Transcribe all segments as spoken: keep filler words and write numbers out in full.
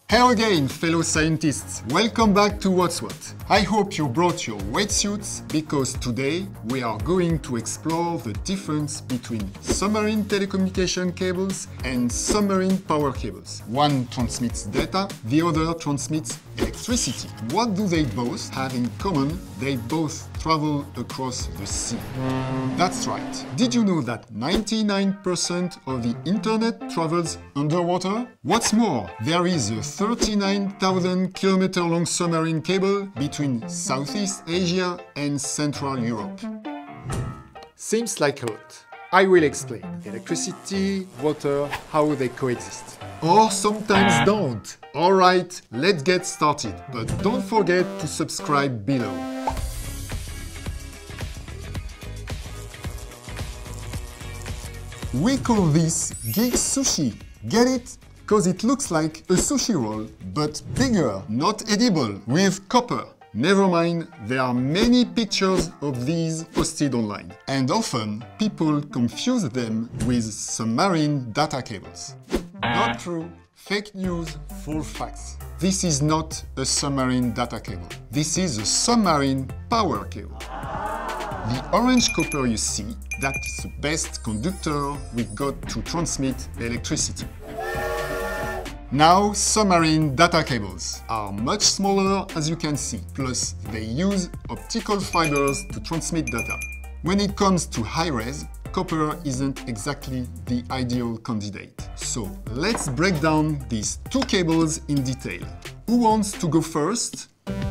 Hello again, fellow scientists. Welcome back to What's What. I hope you brought your wetsuits because today we are going to explore the difference between submarine telecommunication cables and submarine power cables. One transmits data, the other transmits electricity. What do they both have in common? They both travel across the sea. That's right. Did you know that ninety-nine percent of the internet travels underwater? What's more, there is a thirty-nine thousand kilometer long submarine cable between Southeast Asia and Central Europe. Seems like a lot. I will explain. Electricity, water, how they coexist. Or sometimes don't. Alright, let's get started. But don't forget to subscribe below. We call this Geek Sushi. Get it? Because it looks like a sushi roll, but bigger, not edible, with copper. Never mind, there are many pictures of these posted online. And often, people confuse them with submarine data cables. Not true. Fake news, full facts. This is not a submarine data cable. This is a submarine power cable. The orange copper you see, that's the best conductor we got to transmit electricity. Now, submarine data cables are much smaller as you can see, plus they use optical fibers to transmit data. When it comes to high-res, copper isn't exactly the ideal candidate. So let's break down these two cables in detail. Who wants to go first?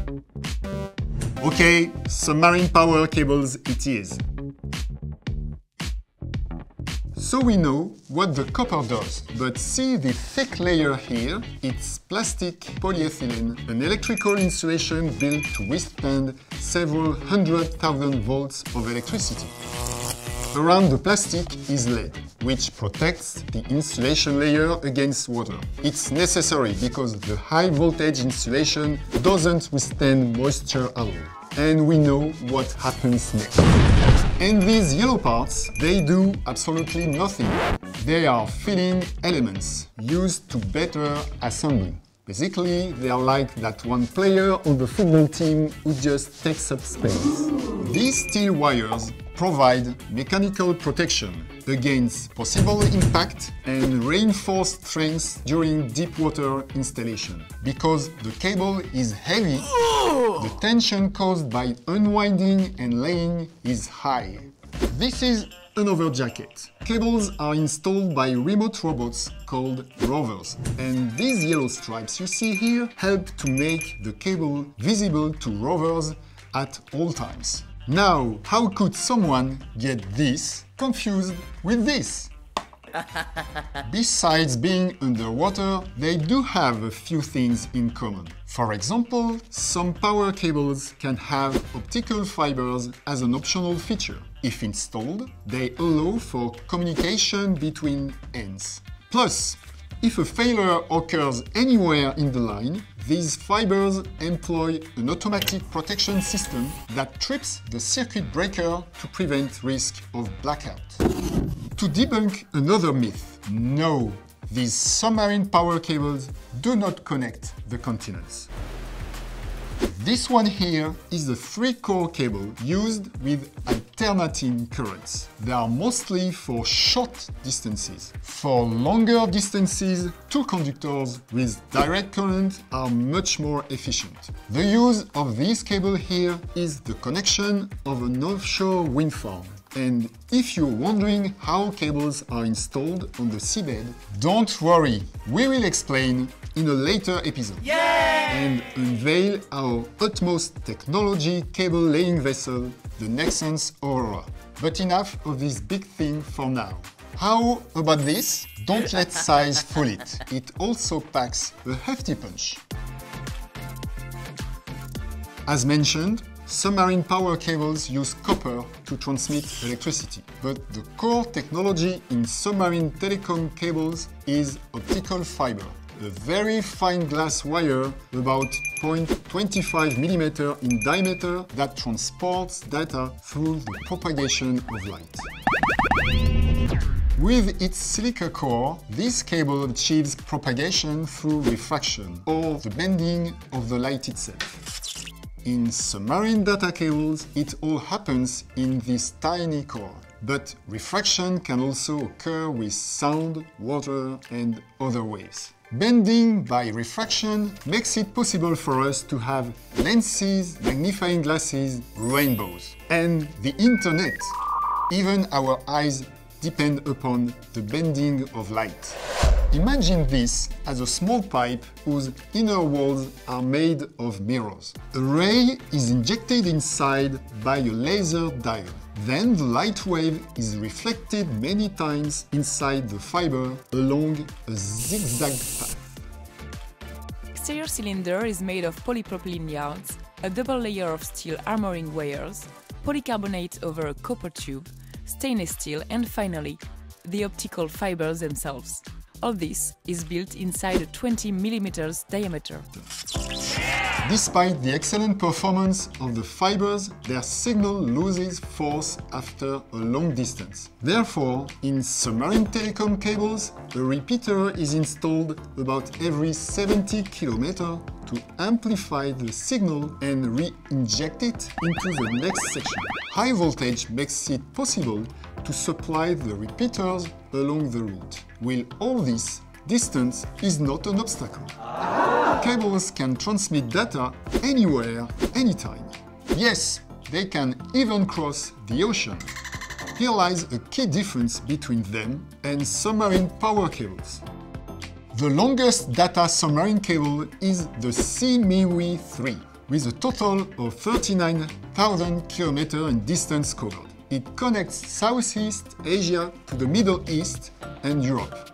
Okay, submarine power cables it is. So we know what the copper does, but see the thick layer here? It's plastic polyethylene, an electrical insulation built to withstand several hundred thousand volts of electricity. Around the plastic is lead, which protects the insulation layer against water. It's necessary because the high voltage insulation doesn't withstand moisture at all. And we know what happens next. And these yellow parts, they do absolutely nothing. They are filling elements used to better assembly. Basically, they are like that one player on the football team who just takes up space. These steel wires provide mechanical protection against possible impact and reinforced strength during deep water installation. Because the cable is heavy, the tension caused by unwinding and laying is high. This is another jacket. Cables are installed by remote robots called rovers. And these yellow stripes you see here help to make the cable visible to rovers at all times. Now, how could someone get this confused with this? Besides being underwater, they do have a few things in common. For example, some power cables can have optical fibers as an optional feature. If installed, they allow for communication between ends. Plus, if a failure occurs anywhere in the line, these fibers employ an automatic protection system that trips the circuit breaker to prevent risk of blackout. To debunk another myth, no, these submarine power cables do not connect the continents. This one here is the three-core cable used with alternating currents. They are mostly for short distances. For longer distances, two conductors with direct current are much more efficient. The use of this cable here is the connection of an offshore wind farm. And if you're wondering how cables are installed on the seabed, don't worry, we will explain in a later episode. Yay! And unveil our utmost technology cable laying vessel, the Nexans Aurora. But enough of this big thing for now. How about this? Don't let size fool it. It also packs a hefty punch. As mentioned, submarine power cables use copper to transmit electricity. But the core technology in submarine telecom cables is optical fiber, a very fine glass wire about zero point two five millimeters in diameter that transports data through the propagation of light. With its silica core, this cable achieves propagation through refraction, or the bending of the light itself. In submarine data cables, it all happens in this tiny core. But refraction can also occur with sound, water, and other waves. Bending by refraction makes it possible for us to have lenses, magnifying glasses, rainbows, and the internet. Even our eyes depend upon the bending of light. Imagine this as a small pipe whose inner walls are made of mirrors. A ray is injected inside by a laser diode. Then the light wave is reflected many times inside the fiber along a zigzag path. Exterior cylinder is made of polypropylene yarns, a double layer of steel armoring wires, polycarbonate over a copper tube, stainless steel, and finally, the optical fibers themselves. All this is built inside a twenty millimeter diameter. Despite the excellent performance of the fibers, their signal loses force after a long distance. Therefore, in submarine telecom cables, a repeater is installed about every seventy kilometers to amplify the signal and re-inject it into the next section. High voltage makes it possible to supply the repeaters along the route. With all this, distance is not an obstacle. Cables can transmit data anywhere, anytime. Yes, they can even cross the ocean. Here lies a key difference between them and submarine power cables. The longest data submarine cable is the C M I W I three, with a total of thirty-nine thousand kilometers in distance covered. It connects Southeast Asia to the Middle East and Europe.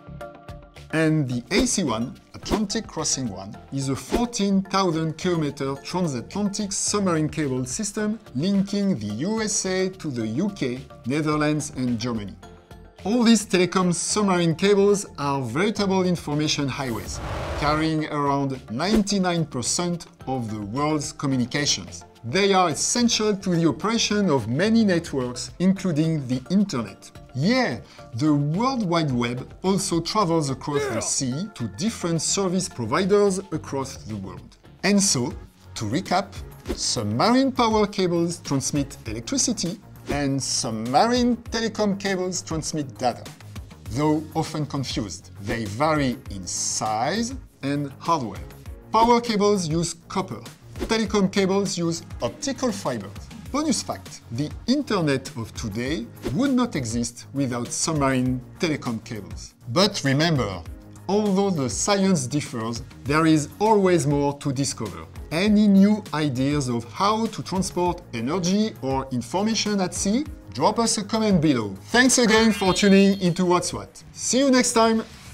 And the A C one, Atlantic Crossing one, is a fourteen thousand kilometer transatlantic submarine cable system linking the U S A to the U K, Netherlands and Germany. All these telecom submarine cables are veritable information highways, carrying around ninety-nine percent of the world's communications. They are essential to the operation of many networks, including the internet. Yeah, the World Wide Web also travels across the sea to different service providers across the world. And so, to recap, submarine power cables transmit electricity and submarine telecom cables transmit data. Though often confused, they vary in size and hardware. Power cables use copper. Telecom cables use optical fibers. Bonus fact, the internet of today would not exist without submarine telecom cables. But remember, although the science differs, there is always more to discover. Any new ideas of how to transport energy or information at sea? Drop us a comment below. Thanks again for tuning into What's What. See you next time!